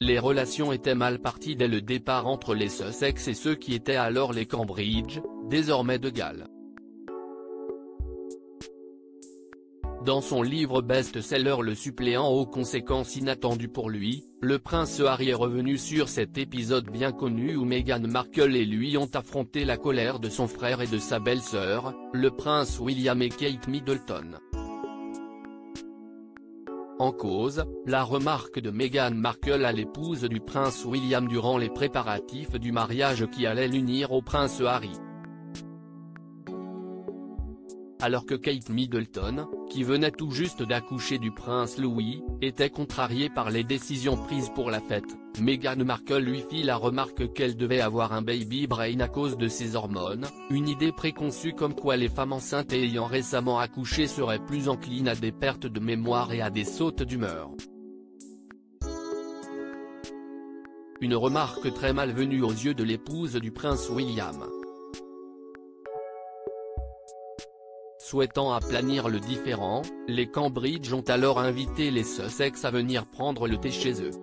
les relations étaient mal parties dès le départ entre les Sussex et ceux qui étaient alors les Cambridge, désormais de Galles. Dans son livre best-seller Le suppléant aux conséquences inattendues pour lui, le prince Harry est revenu sur cet épisode bien connu où Meghan Markle et lui ont affronté la colère de son frère et de sa belle-sœur, le prince William et Kate Middleton. En cause, la remarque de Meghan Markle à l'épouse du prince William durant les préparatifs du mariage qui allait l'unir au prince Harry. Alors que Kate Middleton, qui venait tout juste d'accoucher du prince Louis, était contrariée par les décisions prises pour la fête, Meghan Markle lui fit la remarque qu'elle devait avoir un baby brain à cause de ses hormones, une idée préconçue comme quoi les femmes enceintes et ayant récemment accouché seraient plus enclines à des pertes de mémoire et à des sautes d'humeur. Une remarque très malvenue aux yeux de l'épouse du prince William. Souhaitant aplanir le différend, les Cambridge ont alors invité les Sussex à venir prendre le thé chez eux.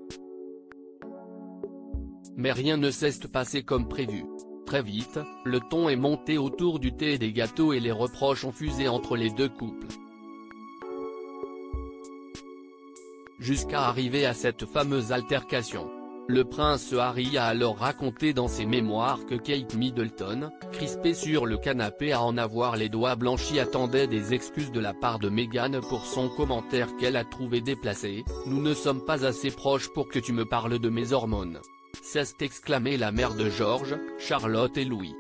Mais rien ne s'est passé comme prévu. Très vite, le ton est monté autour du thé et des gâteaux et les reproches ont fusé entre les deux couples. Jusqu'à arriver à cette fameuse altercation. Le prince Harry a alors raconté dans ses mémoires que Kate Middleton, crispée sur le canapé à en avoir les doigts blanchis, attendait des excuses de la part de Meghan pour son commentaire qu'elle a trouvé déplacé. « Nous ne sommes pas assez proches pour que tu me parles de mes hormones », s'est exclamée la mère de George, Charlotte et Louis.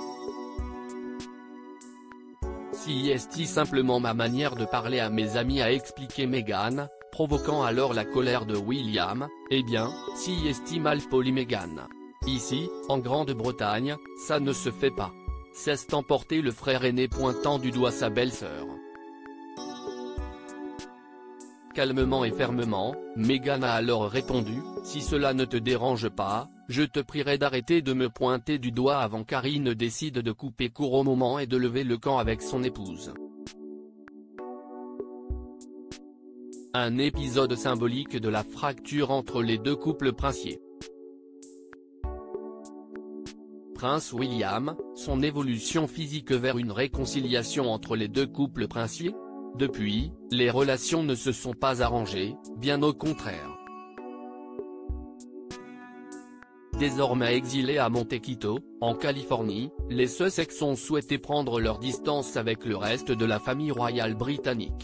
Si est simplement ma manière de parler à mes amis, a expliqué Meghan, provoquant alors la colère de William. Eh bien, si est malpoli Meghan. Ici, en Grande-Bretagne, ça ne se fait pas. S'est emporté le frère aîné pointant du doigt sa belle-sœur. Calmement et fermement, Meghan a alors répondu, « Si cela ne te dérange pas, je te prierai d'arrêter de me pointer du doigt avant qu'Harry ne décide de couper court au moment et de lever le camp avec son épouse. » Un épisode symbolique de la fracture entre les deux couples princiers. Prince William, son évolution physique vers une réconciliation entre les deux couples princiers? Depuis, les relations ne se sont pas arrangées, bien au contraire. Désormais exilés à Montecito, en Californie, les Sussex ont souhaité prendre leur distance avec le reste de la famille royale britannique.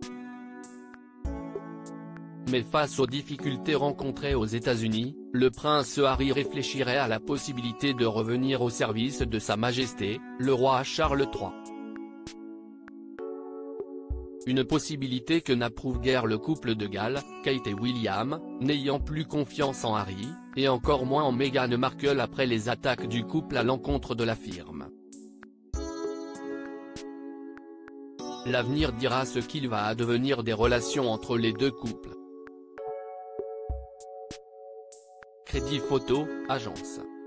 Mais face aux difficultés rencontrées aux États-Unis, le prince Harry réfléchirait à la possibilité de revenir au service de Sa Majesté, le roi Charles III. Une possibilité que n'approuve guère le couple de Galles, Kate et William, n'ayant plus confiance en Harry, et encore moins en Meghan Markle après les attaques du couple à l'encontre de la firme. L'avenir dira ce qu'il va advenir des relations entre les deux couples. Crédit Photo, agence.